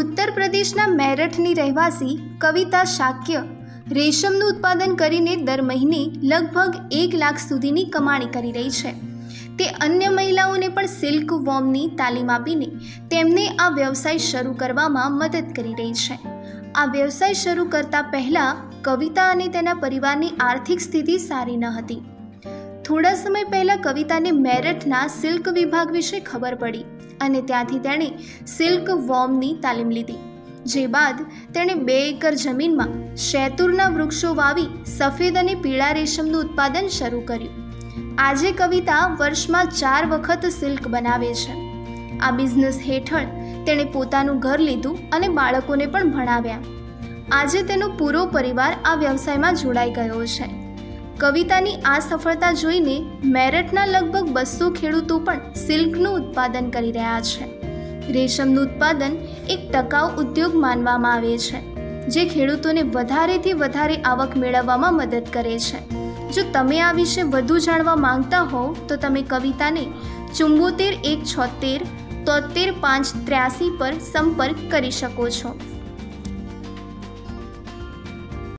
उत्तर प्रदेशना मेरठनी રહેવાસી કવિતા શાક્ય રેશમનું ઉત્પાદન કરીને દર મહિને લગભગ 1 લાખ સુધીની કમાણી કરી રહી છે। તે અન્ય મહિલાઓને પણ સિલ્ક વોર્મની તાલીમ આપીને તેમને આ વ્યવસાય શરૂ કરવામાં મદદ કરી રહી છે। આ વ્યવસાય શરૂ કરતા પહેલા કવિતા અને તેના પરિવારની આર્થિક સ્થિતિ સારી ન હતી। થોડા સમય પહેલા કવિતાને મેરઠના સિલ્ક વિભાગ વિશે ખબર પડી અને ત્યાંથી તેણે સિલ્ક વોર્મની તાલીમ લીધી, જે બાદ તેણે 2 એકર જમીનમાં શેતુરના વૃક્ષો વાવી સફેદ અને પીળા રેશમનું ઉત્પાદન શરૂ કર્યું। આજે કવિતા વર્ષમાં 4 વખત સિલ્ક બનાવે છે। આ બિઝનેસ હેઠળ તેણે પોતાનું ઘર લીધું અને બાળકોને પણ ભણાવ્યા। આજે તેનો પૂરો પરિવાર આ વ્યવસાયમાં જોડાઈ ગયો છે। કવિતાની આ સફળતા જોઈને મેરઠના લગભગ 200 ખેડૂતો પણ સિલ્કનું ઉત્પાદન કરી રહ્યા છે। રેશમનું ઉત્પાદન એક ટકાઉ ઉદ્યોગ માનવામાં આવે છે, જે ખેડૂતોને વધારેથી વધારે આવક મેળવવામાં મદદ કરે છે। જો તમે આ વિશે વધુ જાણવા માંગતા હો તો તમે કવિતાને 74 176 73 583 પર સંપર્ક કરી શકો છો।